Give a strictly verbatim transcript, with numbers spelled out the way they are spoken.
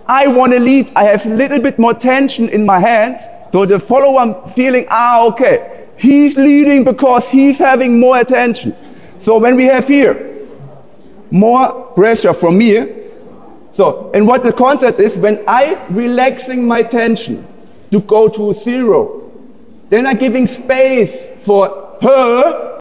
I want to lead, I have a little bit more tension in my hands, so the follower feeling, ah, okay, he's leading because he's having more attention. So when we have here, more pressure from me, so, and what the concept is, when I relaxing my tension to go to zero, then I'm giving space for her